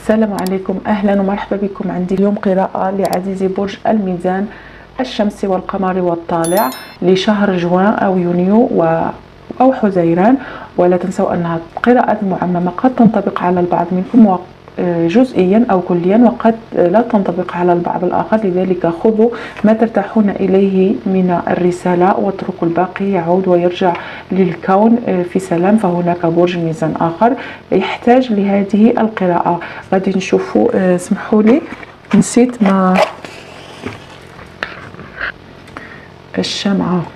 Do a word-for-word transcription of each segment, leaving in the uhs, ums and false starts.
السلام عليكم، أهلا ومرحبا بكم. عندي اليوم قراءة لعزيزي برج الميزان الشمسي والقمري والطالع لشهر جوان أو يونيو و أو حزيران. ولا تنسوا أنها قراءة معممة، قد تنطبق على البعض منكم جزئيا أو كليا، وقد لا تنطبق على البعض الآخر. لذلك خذوا ما ترتاحون إليه من الرسالة واتركوا الباقي يعود ويرجع للكون في سلام. فهناك برج ميزان آخر يحتاج لهذه القراءة. غادي نشوفوا. اسمحوا لي نسيت ما الشمعة،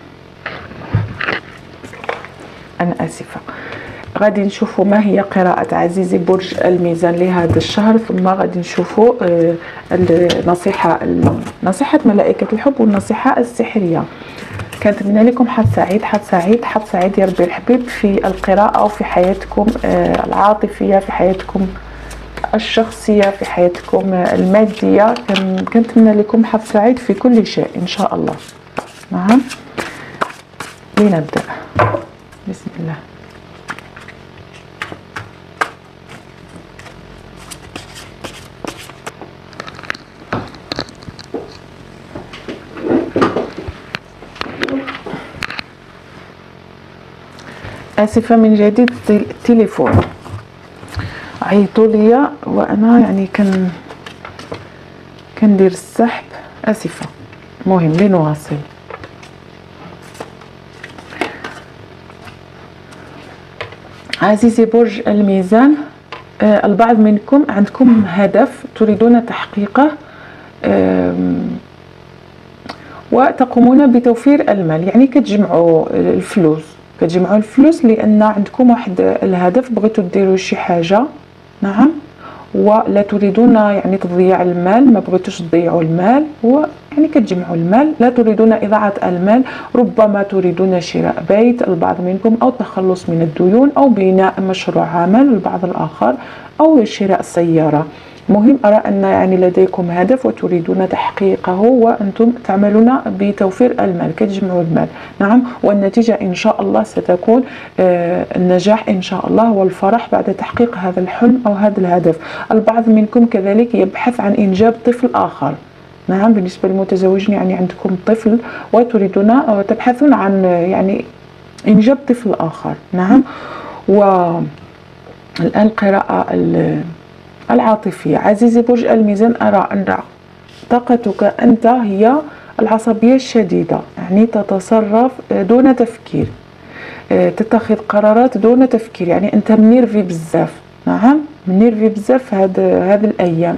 أنا آسفة. غادي نشوفوا ما هي قراءة عزيزي برج الميزان لهذا الشهر، ثم غادي نشوفوا النصيحة نصيحة ملائكة الحب والنصيحة السحرية. كنتمنى لكم حظ سعيد حظ سعيد حظ سعيد يا ربي الحبيب في القراءة وفي حياتكم العاطفية، في حياتكم الشخصية، في حياتكم المادية. كنتمنى لكم حظ سعيد في كل شيء إن شاء الله. نعم، لنبدأ. بسم الله. آسفة من جديد، التليفون عيطوا لي وأنا يعني كان كندير السحب. آسفة. مهم لنواصل. عزيزي برج الميزان، آه البعض منكم عندكم هدف تريدون تحقيقه، آه وتقومون بتوفير المال، يعني كتجمعوا الفلوس كتجمعوا الفلوس لان عندكم واحد الهدف، بغيتوا ديروا شي حاجه. نعم، ولا تريدون يعني تضييع المال، ما بغيتوش تضيعوا المال، هو يعني كتجمعوا المال، لا تريدون اضاعه المال. ربما تريدون شراء بيت البعض منكم، او التخلص من الديون، او بناء مشروع عمل البعض الاخر، او شراء سياره. مهم أرى أن يعني لديكم هدف وتريدون تحقيقه، وأنتم تعملون بتوفير المال، كتجمعوا المال. نعم، والنتيجة إن شاء الله ستكون آه النجاح إن شاء الله والفرح بعد تحقيق هذا الحلم أو هذا الهدف. البعض منكم كذلك يبحث عن إنجاب طفل آخر. نعم، بالنسبة للمتزوجين يعني عندكم طفل وتريدون وتبحثون عن يعني إنجاب طفل آخر. نعم، والآن القراءة العاطفية. عزيزي برج الميزان، أرى أن طاقتك أنت هي العصبية الشديدة، يعني تتصرف دون تفكير، تتخذ قرارات دون تفكير، يعني أنت منيرفي بزاف. نعم، منيرفي بزاف هاد هذه الأيام،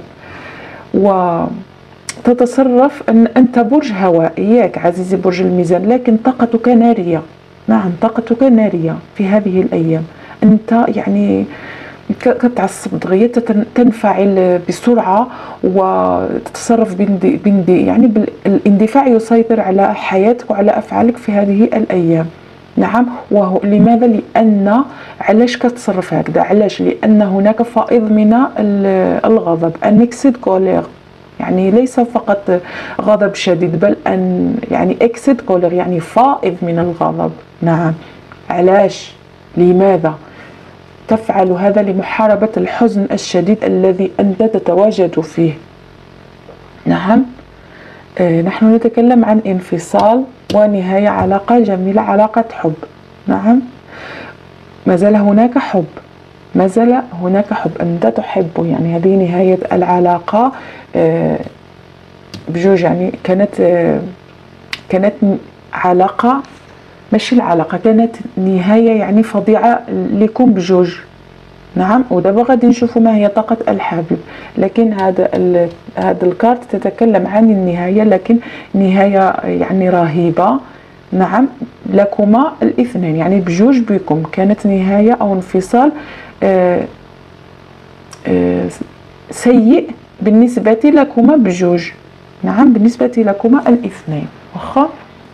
وتتصرف أن أنت برج هوائي ياك عزيزي برج الميزان، لكن طاقتك نارية. نعم، طاقتك نارية في هذه الأيام. أنت يعني كتعصب دغيا، تنفعل بسرعه وتتصرف بندي بندي يعني الاندفاع يسيطر على حياتك وعلى افعالك في هذه الايام. نعم، وهو لماذا؟ لان علاش كتصرف هكذا؟ علاش؟ لان هناك فائض من الغضب، ان اكسيد كولير، يعني ليس فقط غضب شديد، بل ان يعني اكسيد كولير، يعني فائض من الغضب. نعم، علاش؟ لماذا تفعل هذا؟ لمحاربة الحزن الشديد الذي أنت تتواجد فيه. نعم، آه نحن نتكلم عن انفصال ونهاية علاقة جميلة، علاقة حب. نعم، ما زال هناك حب، ما زال هناك حب، أنت تحبه، يعني هذه نهاية العلاقة آه بجوج، يعني كانت آه كانت علاقة، ماشي العلاقة، كانت نهاية يعني فظيعة لكم بجوج. نعم، ودابا غادي نشوفوا ما هي طاقة الحبيب. لكن هذا هذا الكارت تتكلم عن النهاية، لكن نهاية يعني رهيبة. نعم، لكما الاثنين، يعني بجوج بكم كانت نهاية أو انفصال آآ آآ سيء بالنسبة لكما بجوج. نعم، بالنسبة لكما الاثنين. واخا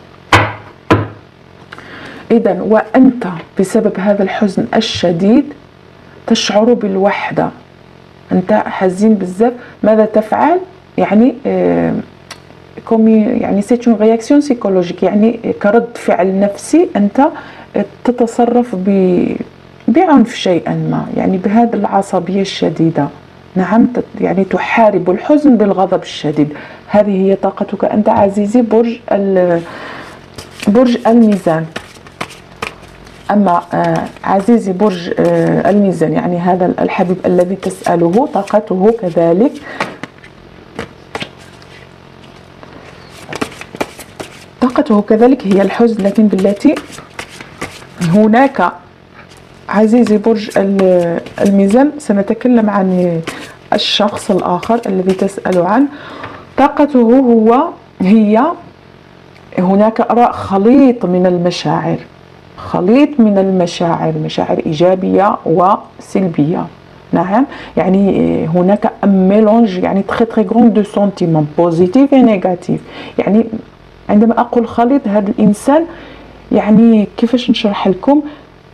إذن وأنت بسبب هذا الحزن الشديد تشعر بالوحدة، أنت حزين بزاف. ماذا تفعل؟ يعني آه كومي يعني سيت اون رياكسيون سيكولوجيك، يعني كرد فعل نفسي، أنت تتصرف ب بعنف شيئا ما، يعني بهذه العصبية الشديدة. نعم، يعني تحارب الحزن بالغضب الشديد. هذه هي طاقتك أنت عزيزي برج برج الميزان. أما آه عزيزي برج آه الميزان، يعني هذا الحبيب الذي تسأله، طاقته كذلك طاقته كذلك هي الحزن، لكن بالتي هناك عزيزي برج الميزان سنتكلم عن الشخص الآخر الذي تسأل عنه. طاقته هو هي هناك أراء خليط من المشاعر، خليط من المشاعر، مشاعر إيجابية وسلبية. نعم، يعني هناك ميلونج، يعني تري تري غون دو سونتيمون بوزيتيف و نيجاتيف. يعني عندما أقول خليط، هذا الإنسان يعني كيفاش نشرح لكم،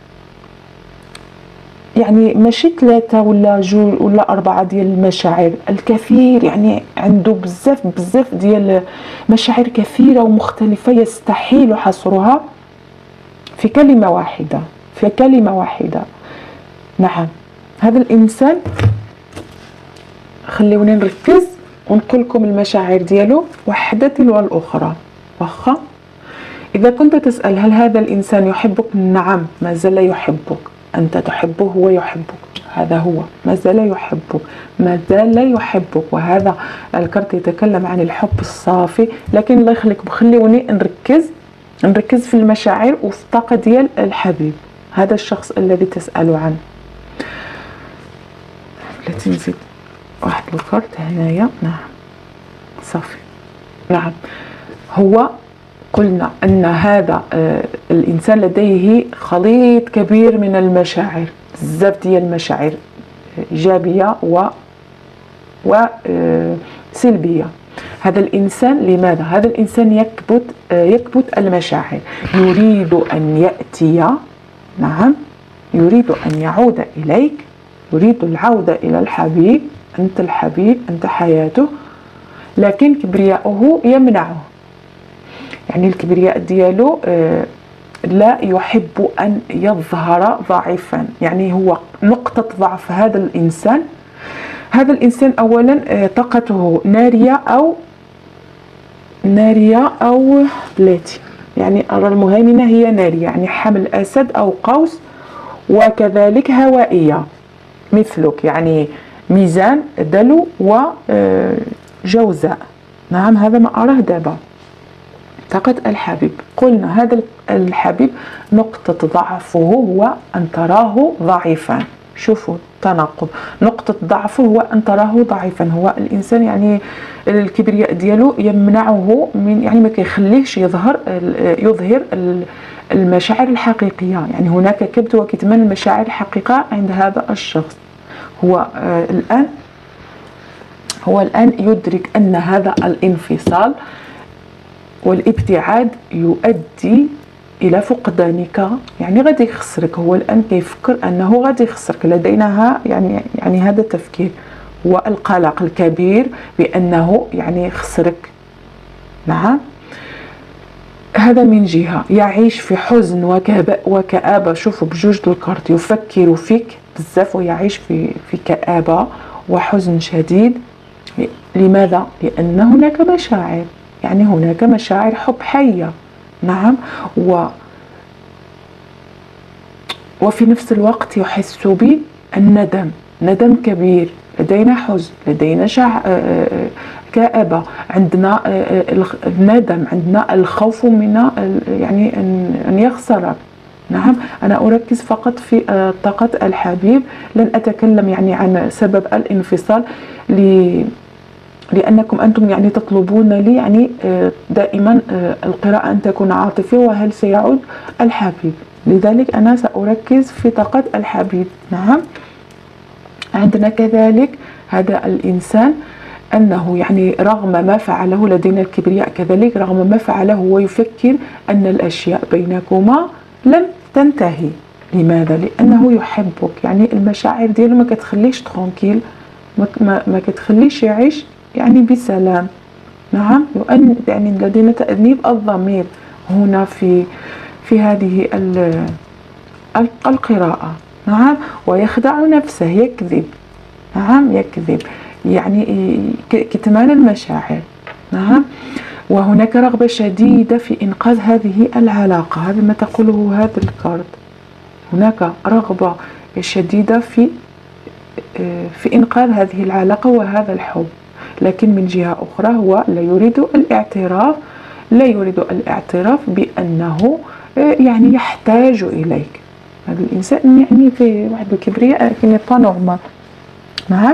يعني ماشي ثلاثة ولا جوج ولا أربعة ديال المشاعر، الكثير، يعني عنده بزاف بزاف ديال مشاعر كثيرة ومختلفة يستحيل حصرها في كلمة واحدة، في كلمة واحدة. نعم، هذا الإنسان خليوني نركز ونقول لكم المشاعر ديالو واحدة تلو الأخرى. واخا إذا كنت تسأل هل هذا الإنسان يحبك؟ نعم، ما زال يحبك. أنت تحبه، هو يحبك، هذا هو، ما زال يحبك، ما زال يحبك. وهذا الكرت يتكلم عن الحب الصافي. لكن الله يخليكم خليوني نركز نركز في المشاعر وفي الطاقة ديال الحبيب، هذا الشخص الذي تسأل عنه. بلاتي نزيد واحد الكرت هنايا. نعم صافي. نعم، هو قلنا أن هذا آه الإنسان لديه خليط كبير من المشاعر، بزاف ديال المشاعر إيجابية و وسلبية. آه هذا الإنسان لماذا؟ هذا الإنسان يكبت آه يكبت المشاعر، يريد أن يأتي، نعم، يريد أن يعود إليك، يريد العودة إلى الحبيب. أنت الحبيب، أنت حياته، لكن كبرياؤه يمنعه. يعني الكبرياء ديالو آه لا يحب أن يظهر ضعيفا، يعني هو نقطة ضعف هذا الإنسان. هذا الإنسان أولا آه طاقته نارية أو نارية أو بلاتي، يعني أرى المهيمنة هي نارية، يعني حمل أسد أو قوس، وكذلك هوائية مثلك، يعني ميزان، دلو وجوزاء. نعم، هذا ما أراه دابا. طاقة الحبيب، قلنا هذا الحبيب نقطة ضعفه هو أن تراه ضعيفا. شوفوا التناقض، نقطة ضعفه هو أن تراه ضعيفا. هو الإنسان يعني الكبرياء ديالو يمنعه من، يعني ما كيخليهش يظهر يظهر المشاعر الحقيقية. يعني هناك كبت وكتمان المشاعر الحقيقية عند هذا الشخص. هو آه الآن هو الآن يدرك أن هذا الانفصال والابتعاد يؤدي إلى فقدانك، يعني غادي يخسرك. هو الآن كيفكر أنه غادي يخسرك، لدينا يعني يعني هذا التفكير، هو القلق الكبير بأنه يعني يخسرك. نعم، هذا من جهة يعيش في حزن وكآبة. شوفوا بجوج الكارت، يفكر فيك بزاف ويعيش في في كآبة وحزن شديد. لماذا؟ لأن هناك مشاعر، يعني هناك مشاعر حب حية. نعم، و وفي نفس الوقت يحس بالندم، ندم كبير. لدينا حزن، لدينا شع... كآبة، عندنا الندم، عندنا الخوف من يعني أن يخسرك. نعم، أنا أركز فقط في طاقة الحبيب، لن أتكلم يعني عن سبب الانفصال، ل... لأنكم أنتم يعني تطلبون لي يعني دائما القراءة أن تكون عاطفية، وهل سيعود الحبيب. لذلك أنا سأركز في طاقة الحبيب. نعم، عندنا كذلك هذا الإنسان أنه يعني رغم ما فعله، لدينا الكبرياء كذلك، رغم ما فعله هو يفكر أن الأشياء بينكما لم تنتهي. لماذا؟ لأنه يحبك، يعني المشاعر ديالو ما كتخليش ترونكيل، ما, ما كتخليش يعيش يعني بسلام. نعم، يعني لدينا تأنيب الضمير هنا في في هذه القراءة. نعم، ويخدع نفسه، يكذب. نعم يكذب، يعني كتمان المشاعر. نعم. وهناك رغبة شديدة في إنقاذ هذه العلاقة، هذا ما تقوله هذا الكارت. هناك رغبة شديدة في في إنقاذ هذه العلاقة وهذا الحب، لكن من جهة أخرى هو لا يريد الاعتراف لا يريد الاعتراف بأنه يعني يحتاج إليك. هذا الإنسان يعني في واحد الكبرياء لكن با نورمال. نعم.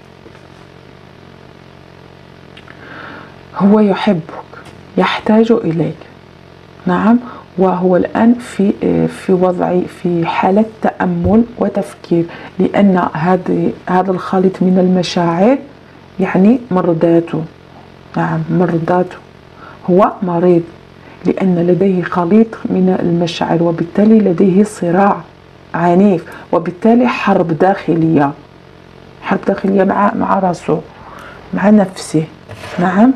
هو يحبك، يحتاج إليك. نعم. وهو الآن في في وضع في حالة تأمل وتفكير، لأن هذا هذا الخليط من المشاعر يعني مرضاته. نعم مرضاته، هو مريض لأن لديه خليط من المشاعر، وبالتالي لديه صراع عنيف، وبالتالي حرب داخلية، حرب داخلية مع مع راسه، مع نفسه. نعم.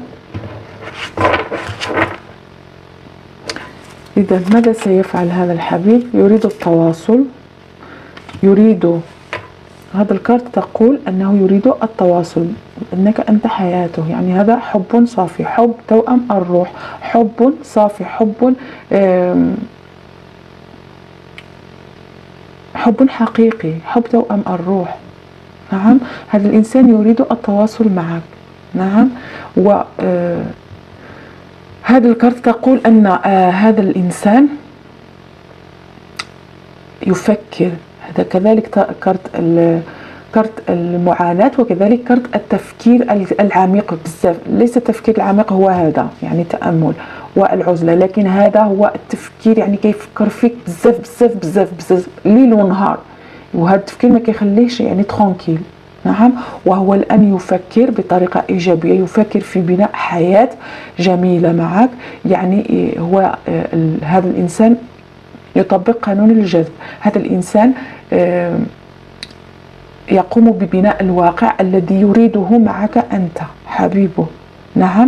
إذا ماذا سيفعل هذا الحبيب؟ يريد التواصل، يريد، هذا الكارت تقول أنه يريد التواصل، أنك أنت حياته، يعني هذا حب صافي، حب توأم الروح، حب صافي، حب حب حقيقي، حب توأم الروح. نعم. هذا الإنسان يريد التواصل معك. نعم. و هذا الكارت تقول أن هذا الإنسان يفكر، هذا كذلك كارت كارت المعاناة، وكذلك كارت التفكير العميق بزاف. ليس التفكير العميق هو هذا يعني تأمل والعزلة، لكن هذا هو التفكير يعني كيفكر فيك بزاف بزاف بزاف بزاف ليل ونهار، وهذا التفكير ما كيخليهش يعني ترونكيل. نعم. وهو الآن يفكر بطريقة إيجابية، يفكر في بناء حياة جميلة معك. يعني هو هذا الإنسان يطبق قانون الجذب، هذا الإنسان يقوم ببناء الواقع الذي يريده معك أنت حبيبه. نعم.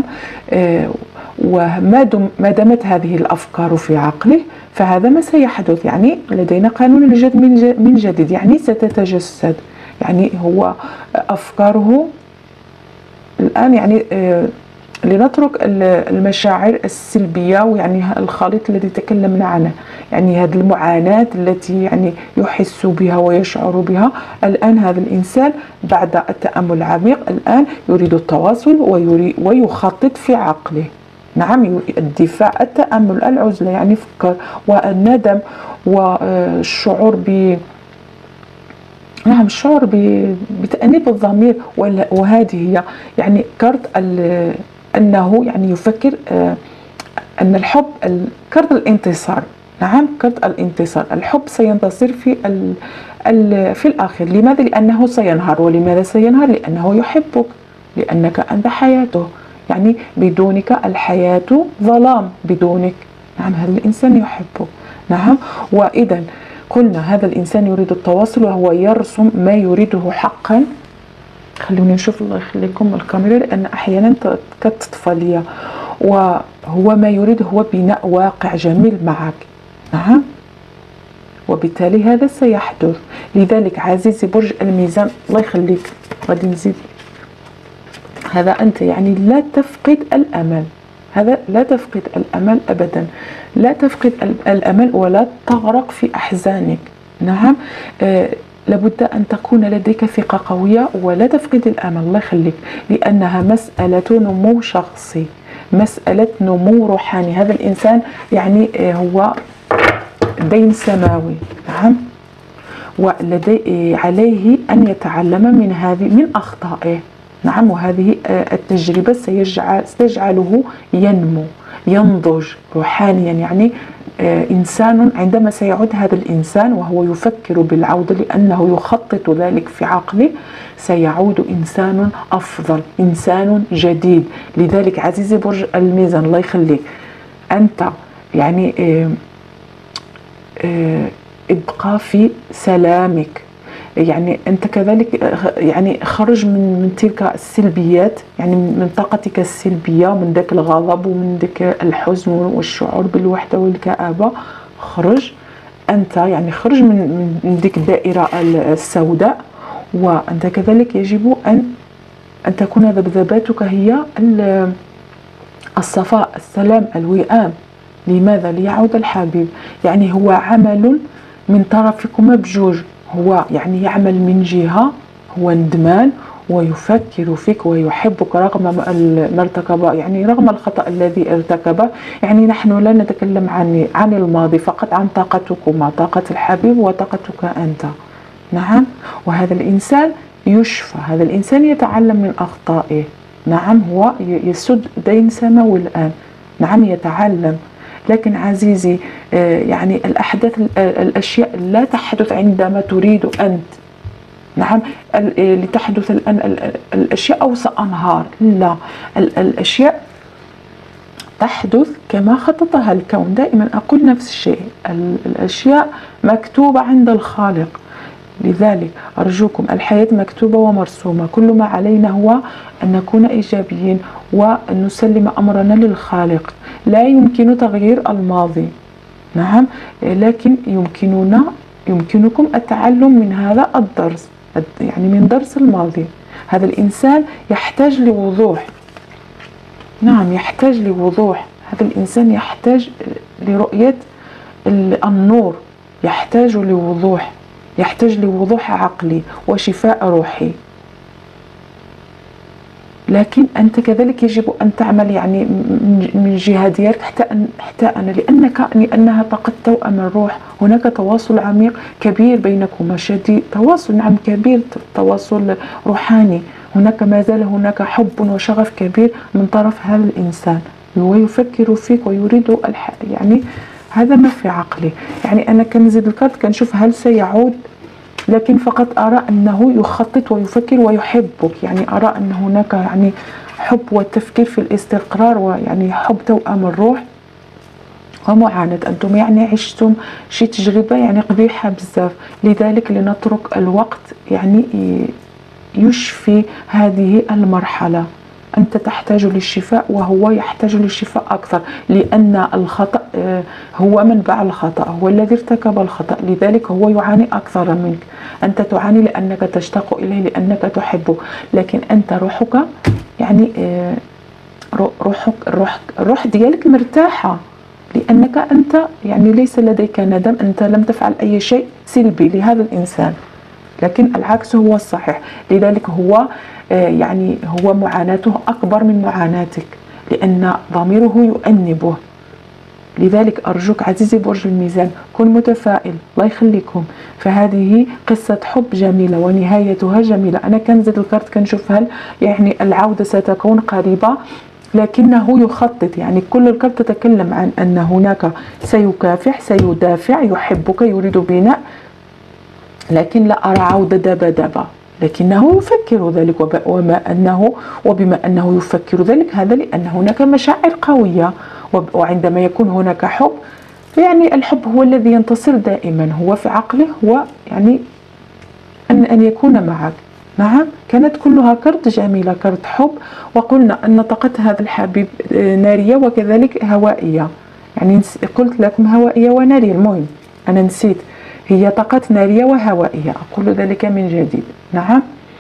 وما دم ما دامت هذه الأفكار في عقله فهذا ما سيحدث، يعني لدينا قانون الجذب من جديد، يعني ستتجسد. يعني هو أفكاره الآن يعني لنترك المشاعر السلبية ويعني الخليط الذي تكلمنا عنه، يعني هذه المعاناة التي يعني يحس بها ويشعر بها. الآن هذا الإنسان بعد التأمل العميق الآن يريد التواصل ويريد ويخطط في عقله. نعم. الدفاع، التأمل، العزلة، يعني فكر، والندم والشعور ب نعم الشعور بتأنيب الضمير. وهذه هي يعني كارت أنه يعني يفكر أن الحب كارت الانتصار. نعم كارت الانتصار، الحب سينتصر في ال ال في الآخر. لماذا؟ لأنه سينهار. ولماذا سينهار؟ لأنه يحبك، لأنك أنت حياته، يعني بدونك الحياة ظلام بدونك. نعم هذا الإنسان يحبك. نعم. وإذا قلنا هذا الإنسان يريد التواصل وهو يرسم ما يريده حقا. خلوني نشوف، الله يخليكم الكاميرا لأن أحيانا كتطفى ليا. وهو ما يريد هو بناء واقع جميل معك. نعم. وبالتالي هذا سيحدث. لذلك عزيزي برج الميزان، الله يخليك غادي نزيد، هذا أنت يعني لا تفقد الأمل، هذا لا تفقد الأمل أبدا، لا تفقد الأمل ولا تغرق في أحزانك. نعم. آه لابد أن تكون لديك ثقة قوية ولا تفقد الأمل، الله يخليك، لأنها مسألة نمو شخصي، مسألة نمو روحاني. هذا الإنسان يعني آه هو دين سماوي. نعم. ولدي عليه أن يتعلم من هذه من أخطائه. نعم. وهذه التجربة سيجعل ستجعله ينمو، ينضج روحانيا. يعني إنسان عندما سيعود هذا الإنسان وهو يفكر بالعودة لأنه يخطط ذلك في عقله، سيعود إنسان أفضل، إنسان جديد. لذلك عزيزي برج الميزان، الله يخليك، أنت يعني ابقى في سلامك. يعني أنت كذلك يعني خرج من من تلك السلبيات، يعني من طاقتك السلبية، من ذاك الغضب ومن ذاك الحزن والشعور بالوحدة والكآبة. خرج أنت، يعني خرج من من ديك الدائرة السوداء وأنت كذلك يجب أن أن تكون ذبذباتك هي الصفاء، السلام، الوئام. لماذا؟ ليعود الحبيب. يعني هو عمل من طرفكما بجوج، هو يعني يعمل من جهة، هو ندمان ويفكر فيك ويحبك رغم ما ارتكب، يعني رغم الخطأ الذي ارتكبه. يعني نحن لا نتكلم عن عن الماضي فقط، عن طاقتكما، طاقة الحبيب وطاقتك أنت. نعم. وهذا الإنسان يشفى، هذا الإنسان يتعلم من أخطائه. نعم. هو يسد دين سماوي الآن. نعم يتعلم. لكن عزيزي يعني الأحداث الأشياء لا تحدث عندما تريد أنت. نعم. لتحدث الآن الأشياء أوسط أنهار، لا، الأشياء تحدث كما خططها الكون. دائما أقول نفس الشيء، الأشياء مكتوبة عند الخالق. لذلك أرجوكم، الحياة مكتوبة ومرسومة، كل ما علينا هو أن نكون إيجابيين وأن نسلم أمرنا للخالق. لا يمكن تغيير الماضي. نعم. لكن يمكننا يمكنكم التعلم من هذا الدرس، يعني من درس الماضي. هذا الإنسان يحتاج لوضوح. نعم يحتاج لوضوح. هذا الإنسان يحتاج لرؤية النور، يحتاج لوضوح، يحتاج لوضوح عقلي وشفاء روحي. لكن أنت كذلك يجب أن تعمل يعني من الجهة ديالك حتى أن حتى أنا لأنك لأنها طاقة توأم الروح. هناك تواصل عميق كبير بينكما، شديد تواصل، نعم كبير، تواصل روحاني. هناك ما زال هناك حب وشغف كبير من طرف هذا الإنسان، هو يفكر فيك ويريد الح... يعني هذا ما في عقلي. يعني أنا كنزيد الكارت كنشوف هل سيعود، لكن فقط أرى أنه يخطط ويفكر ويحبك. يعني أرى أن هناك يعني حب والتفكير في الاستقرار، ويعني حب توأم الروح ومعاناة. أنتم يعني عشتم شي تجربة يعني قبيحة بزاف، لذلك لنترك الوقت يعني يشفي هذه المرحلة. أنت تحتاج للشفاء وهو يحتاج للشفاء أكثر، لأن الخطأ هو منبع الخطأ، هو الذي ارتكب الخطأ، لذلك هو يعاني أكثر منك. أنت تعاني لأنك تشتاق إليه، لأنك تحبه، لكن أنت روحك يعني روحك الروح, الروح ديالك مرتاحة، لأنك أنت يعني ليس لديك ندم، أنت لم تفعل أي شيء سلبي لهذا الإنسان، لكن العكس هو الصحيح. لذلك هو يعني هو معاناته أكبر من معاناتك، لأن ضميره يؤنبه. لذلك أرجوك عزيزي برج الميزان كن متفائل، الله يخليكم. فهذه قصة حب جميلة ونهايتها جميلة. أنا كنزيد الكارت كنشوف هل يعني العودة ستكون قريبة، لكنه يخطط. يعني كل الكارت تتكلم عن أن هناك سيكافح، سيدافع، يحبك، يريد بناء، لكن لا أرى عودة دابا دابا، لكنه يفكر ذلك. وما أنه وبما أنه يفكر ذلك هذا لأن هناك مشاعر قوية، وعندما يكون هناك حب يعني الحب هو الذي ينتصر دائما، هو في عقله هو يعني أن أن يكون معك. نعم. كانت كلها كرت جميلة، كرت حب، وقلنا أن طاقة هذا الحبيب نارية وكذلك هوائية. يعني قلت لكم هوائية ونارية، المهم أنا نسيت، هي طاقة نارية وهوائية، أقول ذلك من جديد. نعم.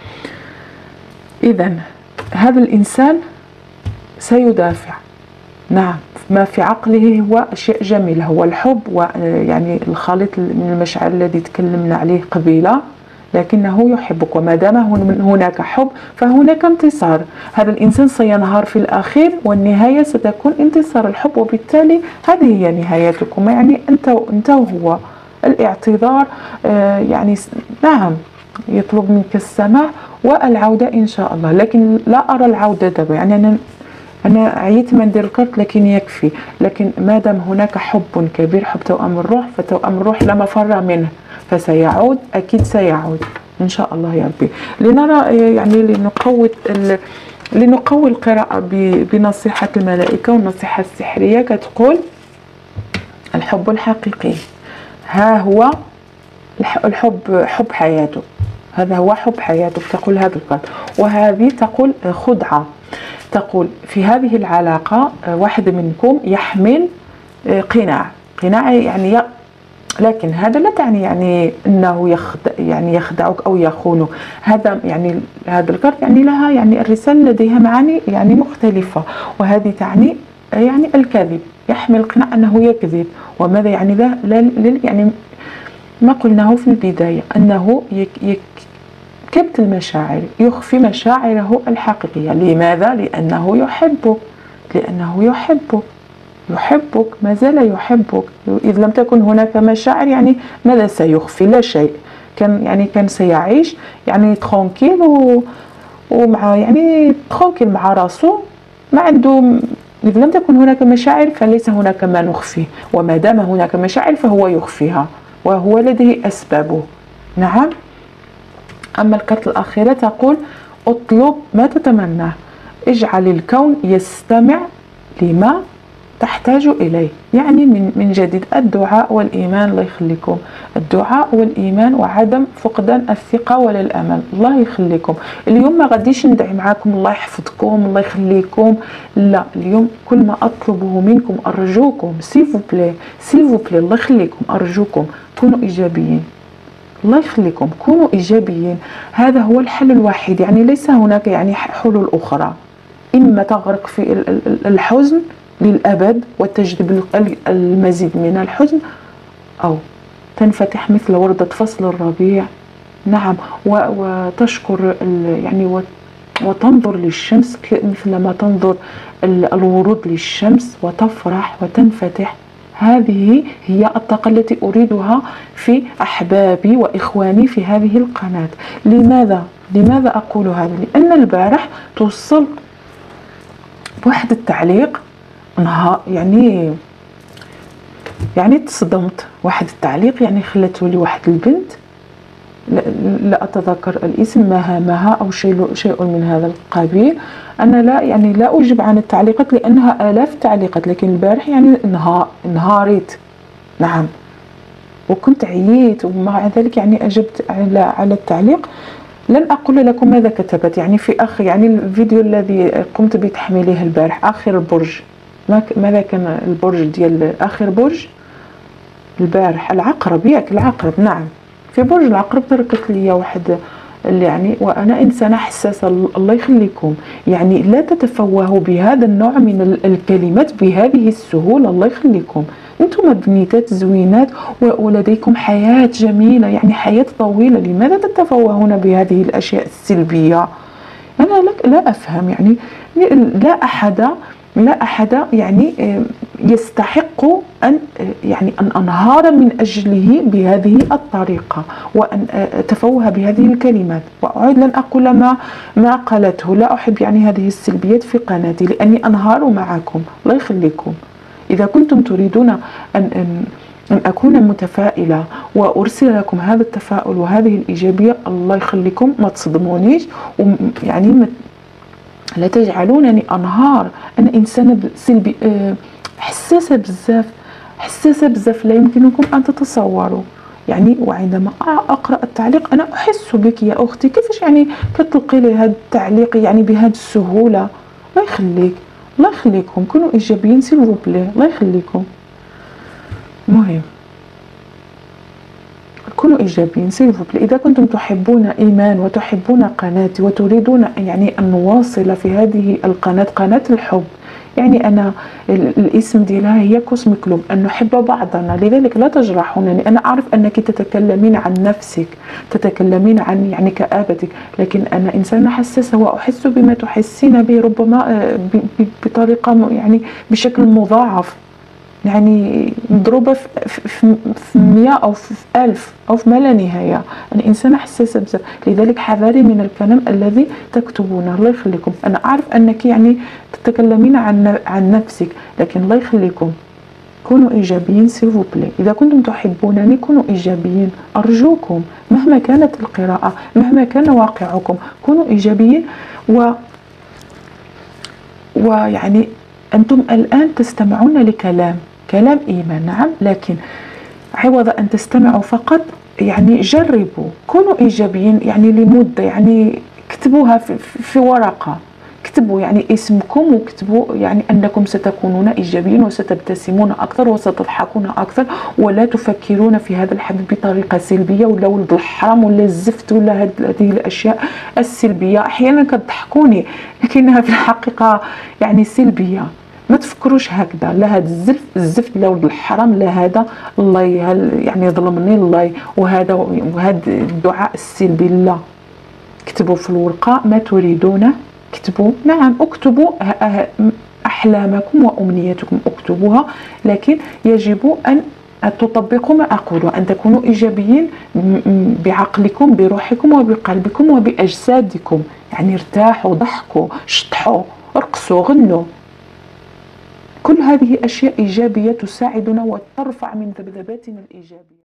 إذن هذا الإنسان سيدافع. نعم. ما في عقله هو أشياء جميلة، هو الحب ويعني الخليط من المشاعر الذي تكلمنا عليه قبيلة، لكنه يحبك. وما دام هناك حب فهناك انتصار. هذا الإنسان سينهار في الأخير، والنهاية ستكون انتصار الحب، وبالتالي هذه هي نهايتكم. يعني أنت أنت وهو. الاعتذار آه يعني نعم يطلب منك السماح والعودة إن شاء الله، لكن لا أرى العودة دابا. يعني أنا أنا عيت ما ندير الكارت لكن يكفي. لكن ما دام هناك حب كبير، حب توأم الروح، فتوأم الروح لا مفر منه، فسيعود، أكيد سيعود إن شاء الله يا ربي. لنرى يعني لنقوي لنقوي القراءة بنصيحة الملائكة والنصيحة السحرية. كتقول الحب الحقيقي ها هو الحب، حب حياته، هذا هو حب حياته، تقول هذا الكارت. وهذه تقول خدعة، تقول في هذه العلاقة واحد منكم يحمل قناع، قناع يعني لكن هذا لا تعني يعني انه يخدع يعني يخدعك او يخونك. هذا يعني هذا الكرت يعني لها يعني الرسالة لديها معاني يعني مختلفة، وهذه تعني يعني الكذب، يحمل قناع انه يكذب. وماذا يعني ذا؟ يعني ما قلناه في البداية انه يك يك كبت المشاعر، يخفي مشاعره الحقيقية. لماذا؟ لأنه يحبك، لأنه يحبك يحبك ما زال يحبك. إذ لم تكن هناك مشاعر يعني ماذا سيخفي؟ لا شيء. كان يعني كان سيعيش يعني ترونكيل ومع يعني ترونكيل مع راسه، ما عنده. إذا لم تكن هناك مشاعر فليس هناك ما نخفيه، وما دام هناك مشاعر فهو يخفيها وهو لديه أسبابه. نعم. أما الكرت الأخيرة تقول اطلب ما تتمناه، اجعل الكون يستمع لما تحتاج إليه. يعني من من جديد الدعاء والإيمان. الله يخليكم، الدعاء والإيمان وعدم فقدان الثقة ولا الأمل. الله يخليكم. اليوم ما غاديش ندعي معاكم الله يحفظكم الله يخليكم، لا. اليوم كل ما أطلبه منكم أرجوكم سيفو بلي سيفو بلي الله يخليكم أرجوكم كونوا إيجابيين. الله يخليكم كونوا إيجابيين. هذا هو الحل الوحيد. يعني ليس هناك يعني حلول أخرى. إما تغرق في الحزن للأبد وتجذب المزيد من الحزن، أو تنفتح مثل وردة فصل الربيع. نعم. وتشكر يعني وتنظر للشمس مثلما تنظر الورود للشمس وتفرح وتنفتح. هذه هي الطاقة التي أريدها في أحبابي وإخواني في هذه القناة. لماذا؟ لماذا أقول هذا؟ لأن البارح توصل بواحد التعليق نهار يعني يعني تصدمت. واحد التعليق يعني خلته لي واحد البنت، لا, لا أتذكر الاسم، مها مها أو شيء شيء من هذا القبيل. أنا لا يعني لا أجيب عن التعليقات لأنها آلاف التعليقات، لكن البارح يعني انها انهارت. نعم. وكنت عييت، ومع ذلك يعني أجبت على على التعليق. لن أقول لكم ماذا كتبت. يعني في آخر يعني الفيديو الذي قمت بتحميله البارح آخر البرج، ماذا كان البرج ديال آخر برج البارح؟ العقرب. ياك العقرب. نعم. في برج العقرب تركت لي واحد يعني، وأنا إنسانة حساسة الله يخليكم. يعني لا تتفوهوا بهذا النوع من الكلمات بهذه السهولة. الله يخليكم. أنتم بنيتات زوينات ولديكم حياة جميلة، يعني حياة طويلة. لماذا تتفوهون بهذه الأشياء السلبية؟ أنا لا أفهم. يعني لا أحد لا أحد يعني يستحق أن يعني أن أنهار من أجله بهذه الطريقة وأن أتفوه بهذه الكلمات. وأعيد لن أقول ما ما قالته. لا أحب يعني هذه السلبيات في قناتي لأني أنهار معكم. الله يخليكم. إذا كنتم تريدون أن أن أن أكون متفائلة وأرسل لكم هذا التفاؤل وهذه الإيجابية، الله يخليكم ما تصدمونيش. ويعني لا تجعلونني أنهار. أنا إنسانة سلبي حساسة بزاف حساسة بزاف لا يمكنكم أن تتصوروا. يعني وعندما أقرأ التعليق أنا أحس بك يا أختي، كيفاش يعني كتلقي لي هذا التعليق يعني بهذه السهولة؟ الله يخليك. الله يخليكم كونوا إيجابيين سيلفو بلي. الله يخليكم. مهم كونوا إيجابيين سيلفو بلي. إذا كنتم تحبون إيمان وتحبون قناتي وتريدون يعني أن نواصل في هذه القناة، قناة الحب، يعني أنا الاسم ديالها هي كوسميك كلوب، أن نحب بعضنا. لذلك لا تجرحونني. أنا أعرف أنك تتكلمين عن نفسك، تتكلمين عن يعني كآبتك، لكن أنا إنسانة حساسة وأحس بما تحسين به، ربما بطريقة يعني بشكل مضاعف، يعني مضروبة في مئة أو في ألف أو في ما لا نهاية. أنا إنسانة حساسة بزاف. لذلك حذاري من الكلام الذي تكتبونه. الله يخليكم. أنا أعرف أنك يعني تتكلمين عن عن نفسك، لكن الله يخليكم كونوا إيجابيين سيلفو بلي. إذا كنتم تحبونني كونوا إيجابيين أرجوكم، مهما كانت القراءة مهما كان واقعكم كونوا إيجابيين. و ويعني أنتم الآن تستمعون لكلام كلام إيمان. نعم. لكن عوض أن تستمعوا فقط يعني جربوا كونوا إيجابيين يعني لمدة، يعني اكتبوها في, في ورقة، اكتبوا يعني اسمكم، واكتبوا يعني أنكم ستكونون إيجابيين وستبتسمون أكثر وستضحكون أكثر، ولا تفكرون في هذا الحدث بطريقة سلبية ولا ولد الحرام ولا الزفت ولا هذه الأشياء السلبية. أحيانا كتضحكوني لكنها في الحقيقة يعني سلبية. ما تفكروش هكذا، لا هذا الزفت الزفت لا ولد الحرام، لا هذا الله يعني ظلمني الله، وهذا وهذا الدعاء السلبي لا. اكتبوا في الورقة ما تريدونه، اكتبوا، نعم اكتبوا أحلامكم وأمنياتكم اكتبوها، لكن يجب أن تطبقوا ما أقوله، أن تكونوا إيجابيين بعقلكم بروحكم وبقلبكم وبأجسادكم. يعني ارتاحوا، ضحكوا، شطحوا، ارقصوا، غنوا. كل هذه أشياء إيجابية تساعدنا وترفع من ذبذباتنا الإيجابية.